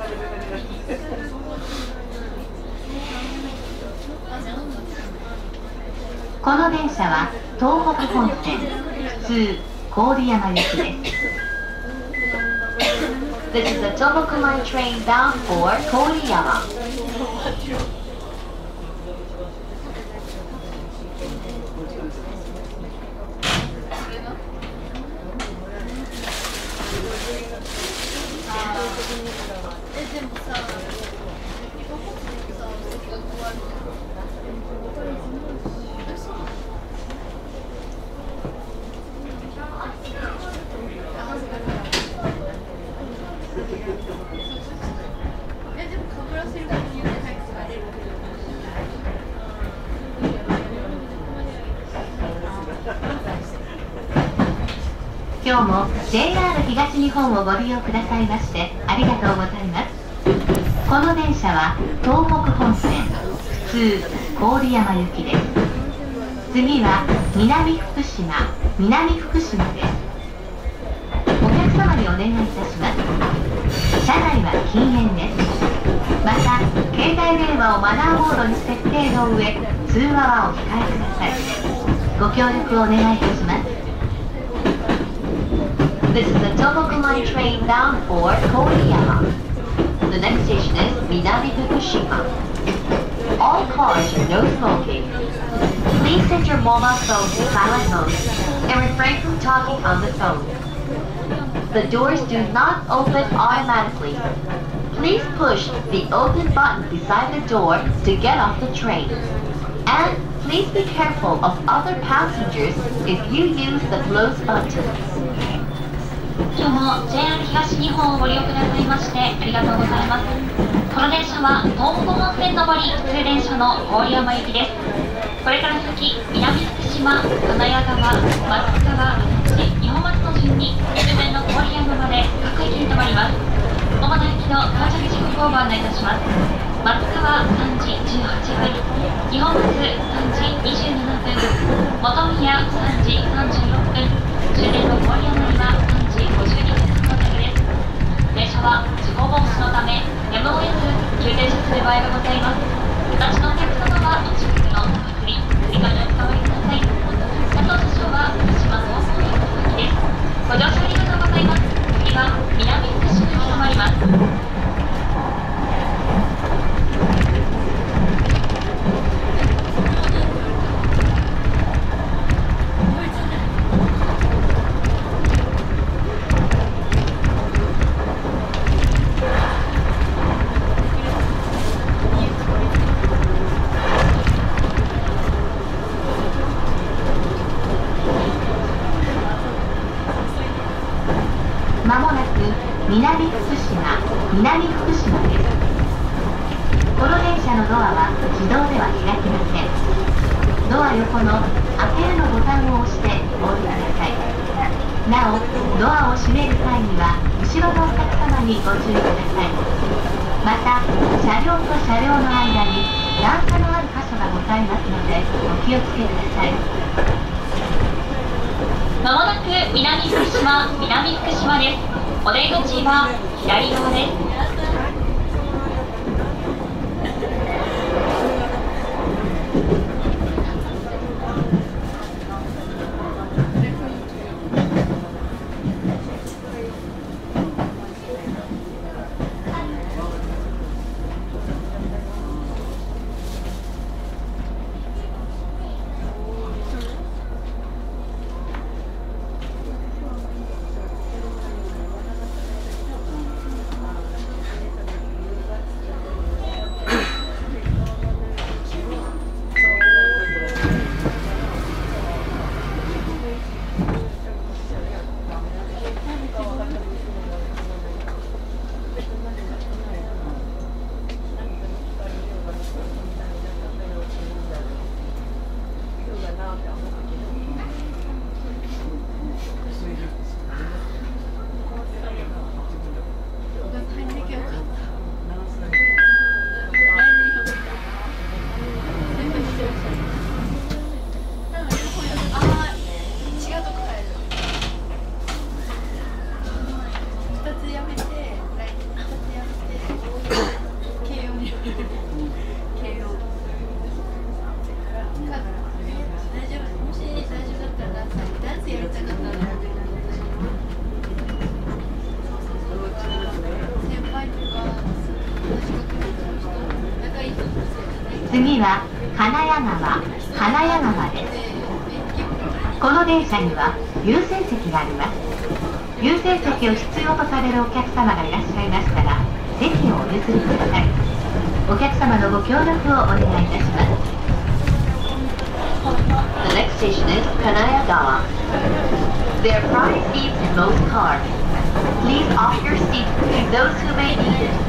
この電車は東北本線2郡山行きです。This is the Tomokumai train bound for Koriyama. 今日も JR 東日本をご利用くださいましてありがとうございます。この電車は東北本線普通郡山行きです。次は南福島です。お客様にお願いいたします。車内は禁煙です。また携帯電話をマナーモードに設定の上通話はお控えください。ご協力をお願いいたします。This is the Tomokumai train bound for Koriyama. The next station is Minami Fukushima. All cars are no smoking. Please set your mobile phone to silent mode and refrain from talking on the phone. The doors do not open automatically. Please push the open button beside the door to get off the train. And please be careful of other passengers if you use the close button. 今日も JR 東日本をご利用くださいましてありがとうございます。この電車は東北本線上り普通電車の郡山行きです。これから先南福島、金谷川、松川、二本松の順に陸前の郡山まで各駅に停まります。主な駅の到着時刻をご案内いたします。松川3時18分、二本松3時27分、本宮3時36分、終電の郡山には3時52分到着です。電車は事故防止のためやむを得ず急停車する場合がございます。お立ちのお客様はお近くの振り替えにお伝わりください。佐藤車掌は福島東方行き先です。ご乗車ありがとうございます。次は南福島に停まります。まもなく南福島です。この電車のドアは自動では開きません。ドア横の開けるのボタンを押してお降りください。なおドアを閉める際には後ろのお客様にご注意ください。また車両と車両の間に段差のある箇所がございますのでお気をつけください。まもなく南福島です。お出口は左側です。 次は金谷川です。この電車には優先席があります。優先席を必要とされるお客様がいらっしゃいましたら席をお譲りください。お客様のご協力をお願いいたします。The next station is Kanayagawa. There are priority seats in most cars. Please offer your seat to those who may need it.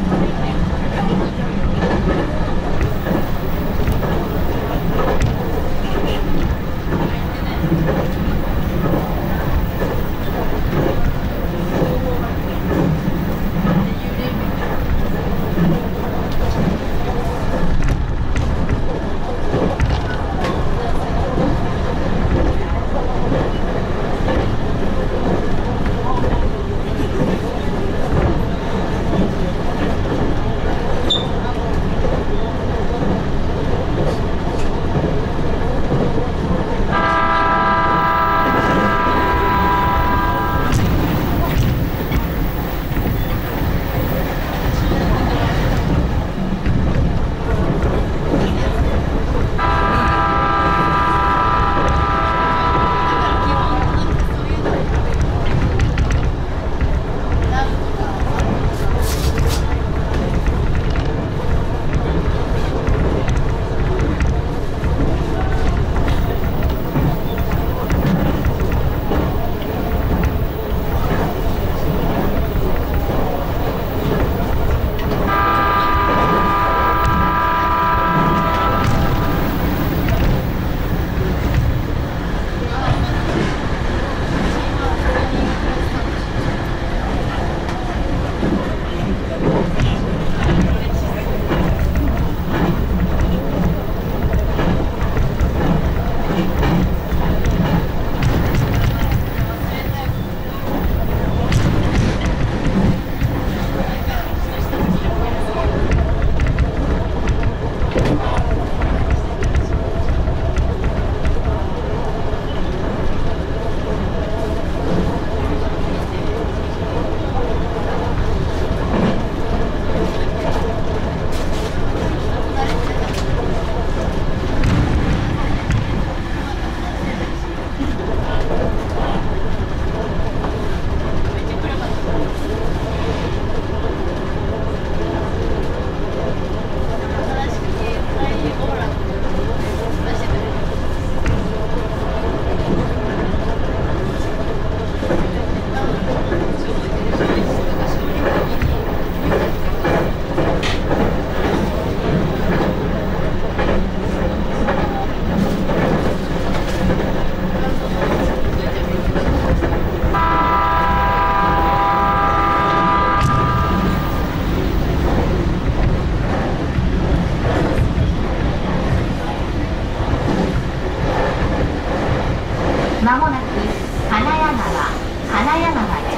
まもなく金谷川です。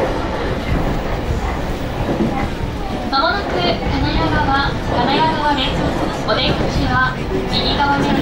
まもなく金谷川です。お出口は右側です。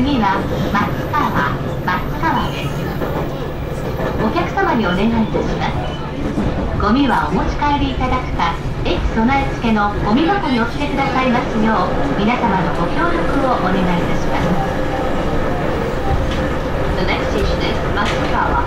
次は松川です。お客様にお願いいたします。ゴミはお持ち帰りいただくか、駅備え付けのゴミ箱にお付けくださいますよう、皆様のご協力をお願いいたします。The next station is 松川。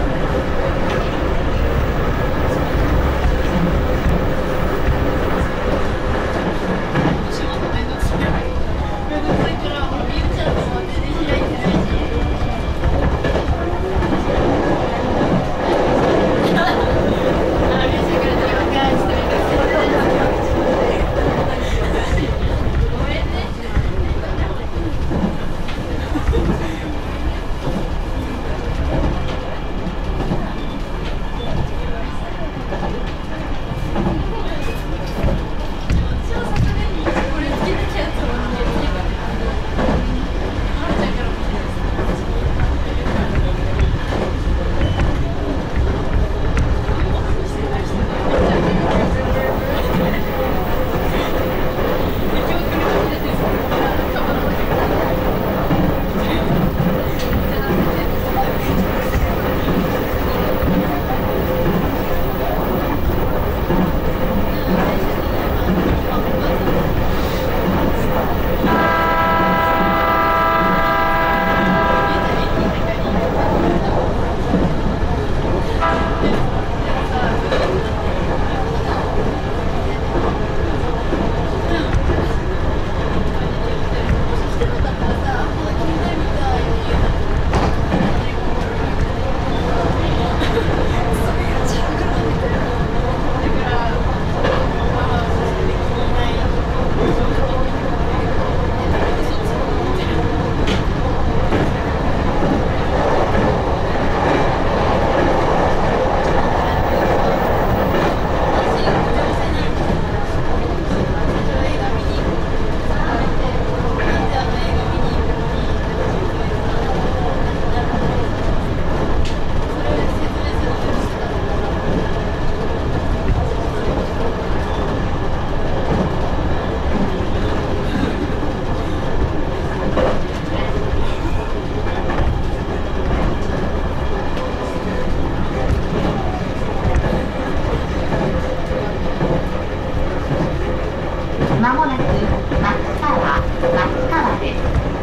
まもなく松川です。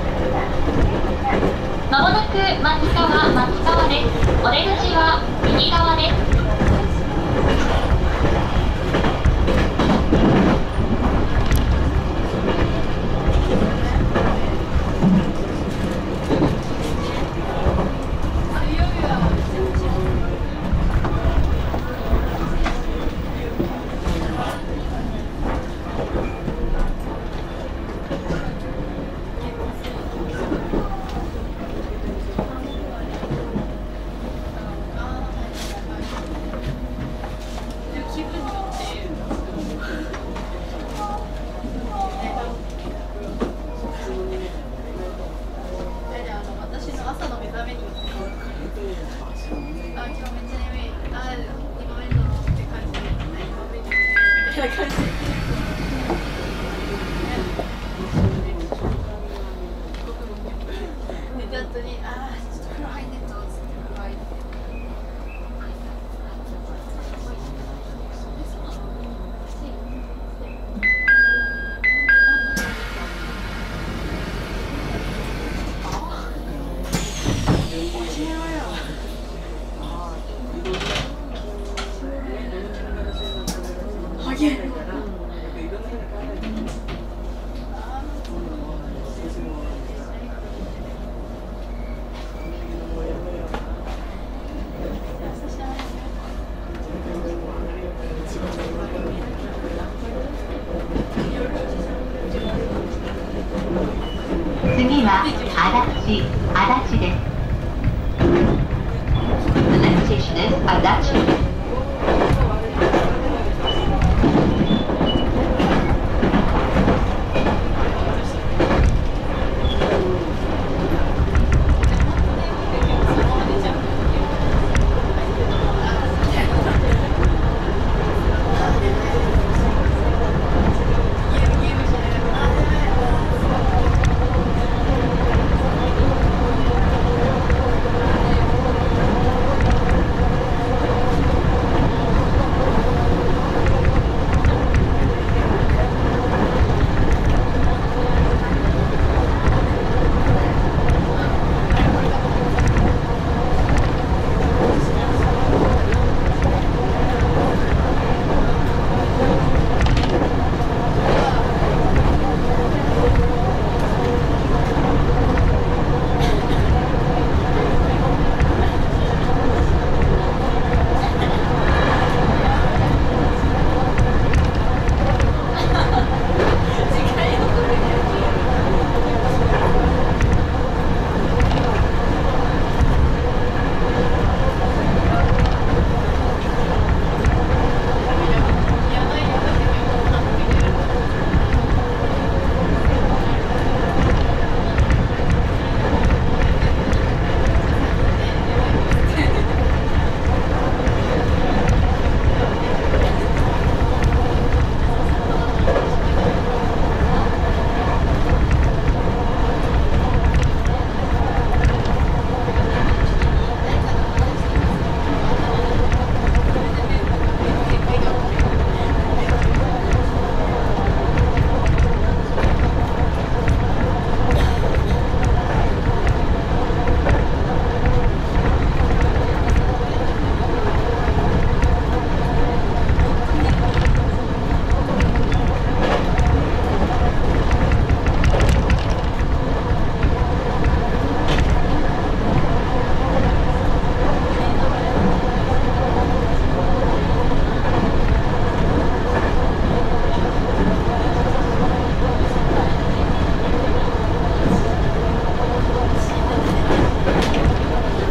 まもなく松川です。お出口は右側です。次は足立です。The next station is 足立。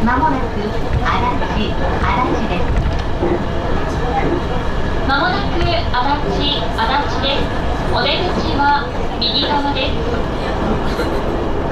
まもなく足立です。 まもなく足立です。お出口は右側です。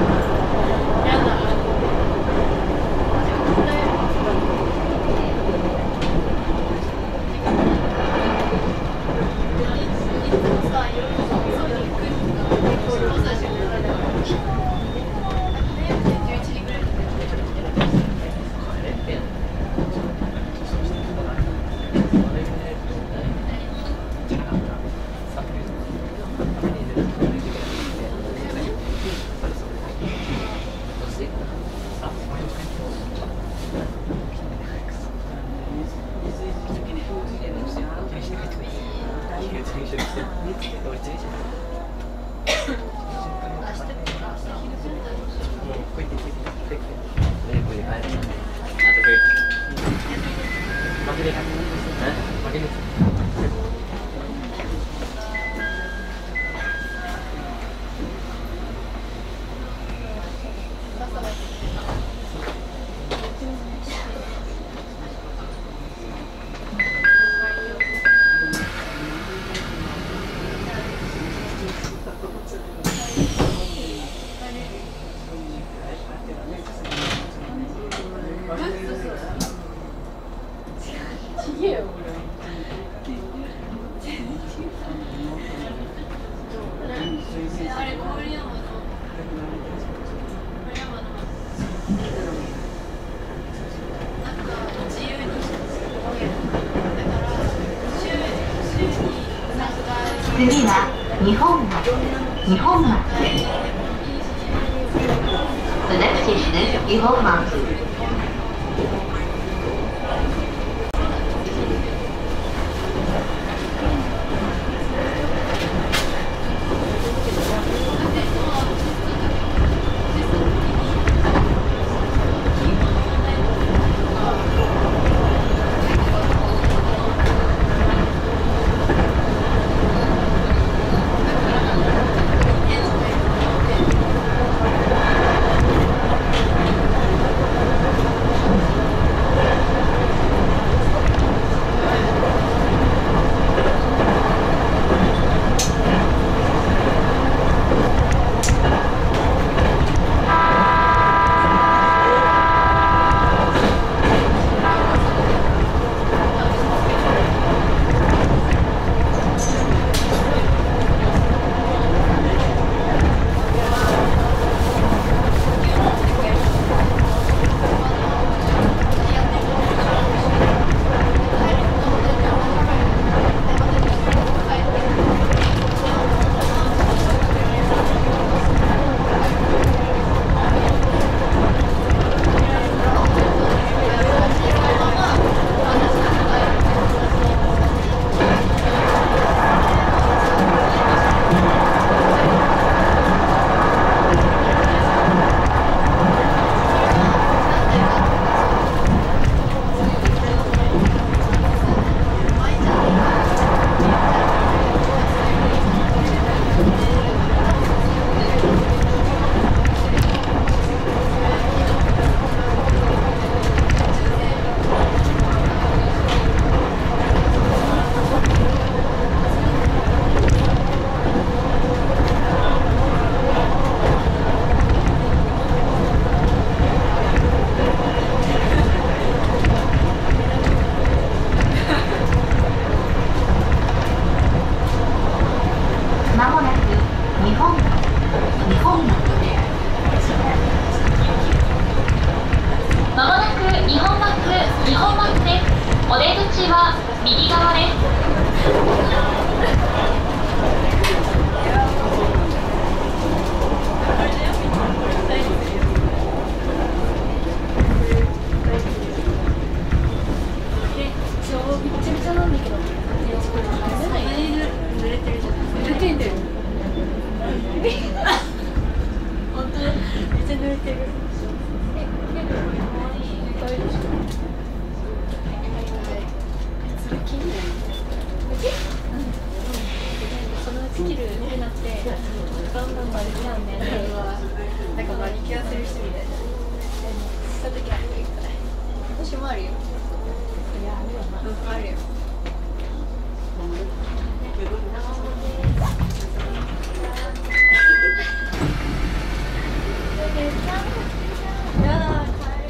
次は日本松です。The next station is 日本松。 お出口は右側です。 めっちゃめちゃなんだけど、濡れてるじゃん。濡れてんだよ。本当めっちゃ濡れてる。可愛いでしょ。それ気になる。 私もあるよ。いや、あるよな。うん、あるよ。やだ、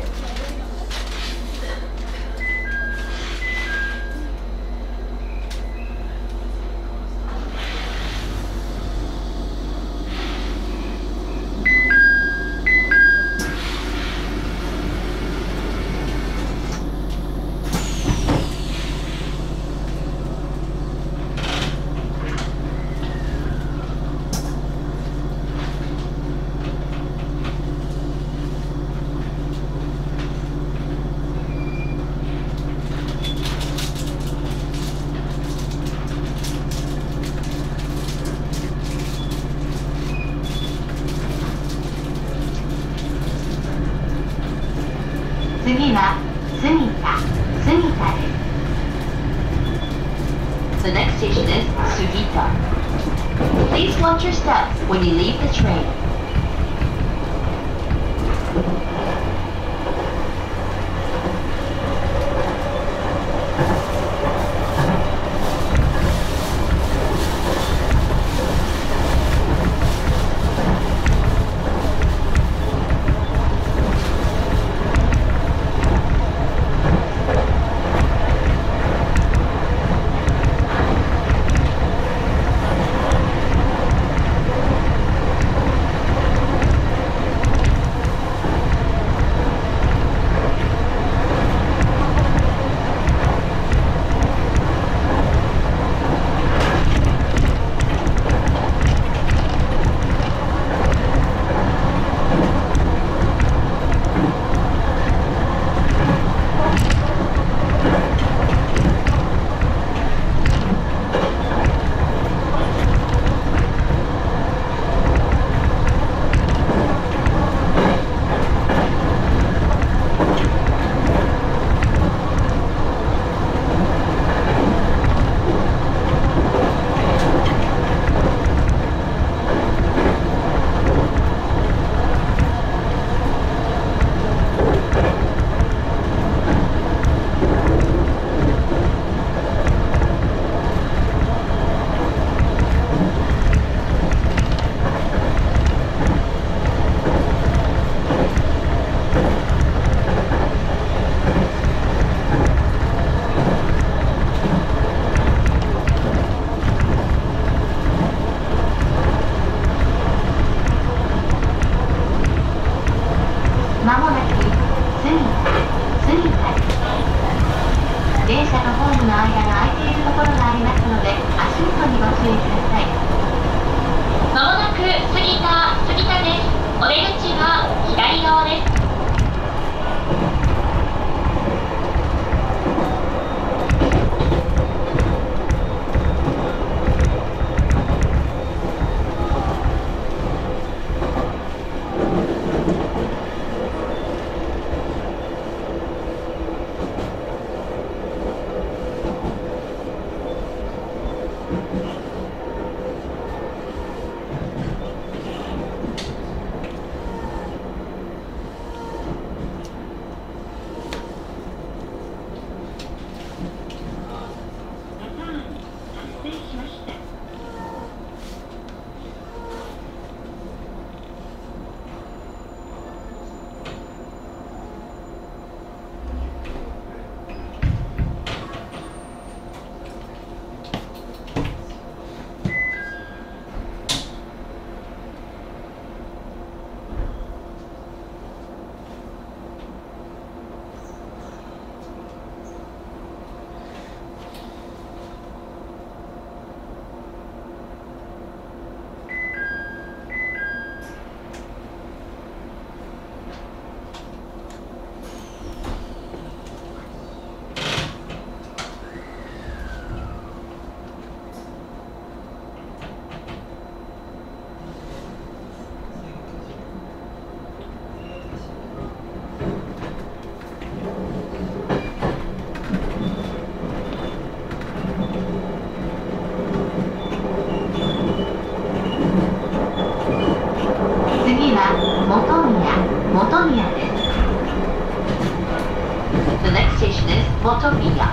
次は杉田です。The next station is Sugita. Please watch your step when you leave the train. The next station is Motomiya.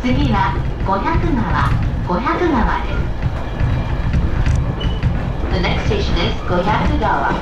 次は500川です。The next station is 500川。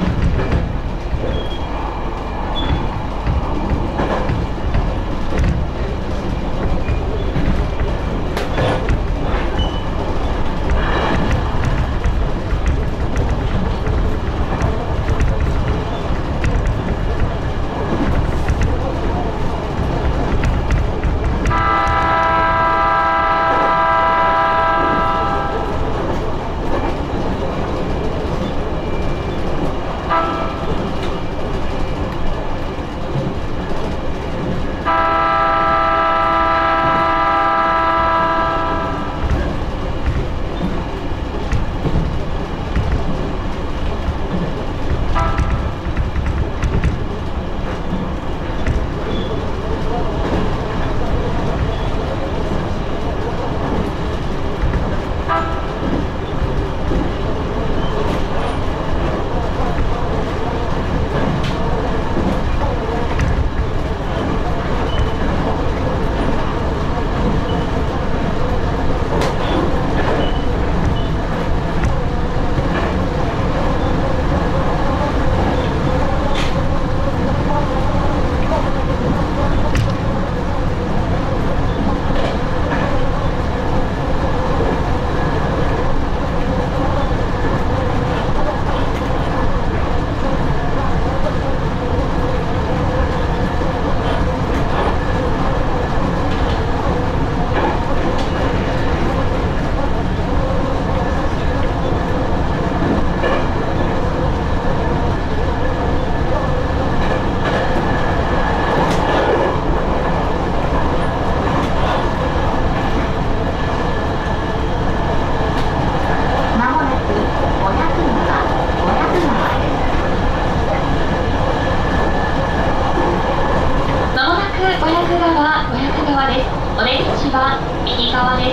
お出口は右側です。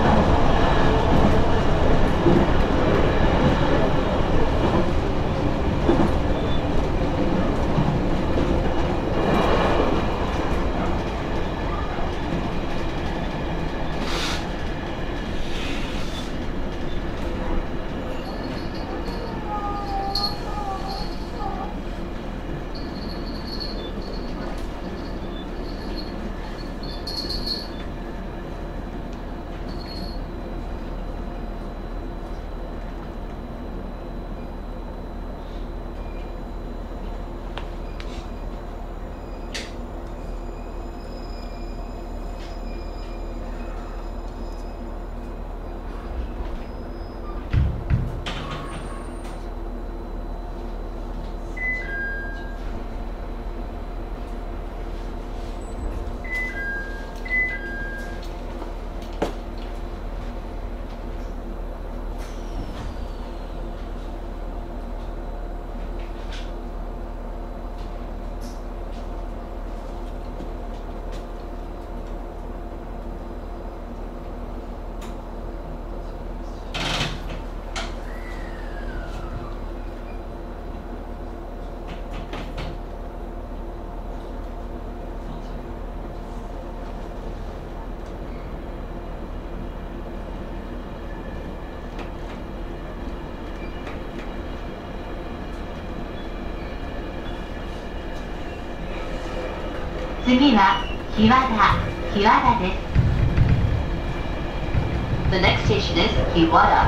次は日和田です。The next station is 日和田。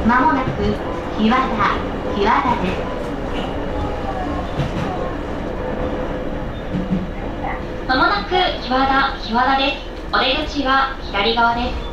まもなく日和田です。 まもなく日和田です。お出口は左側です。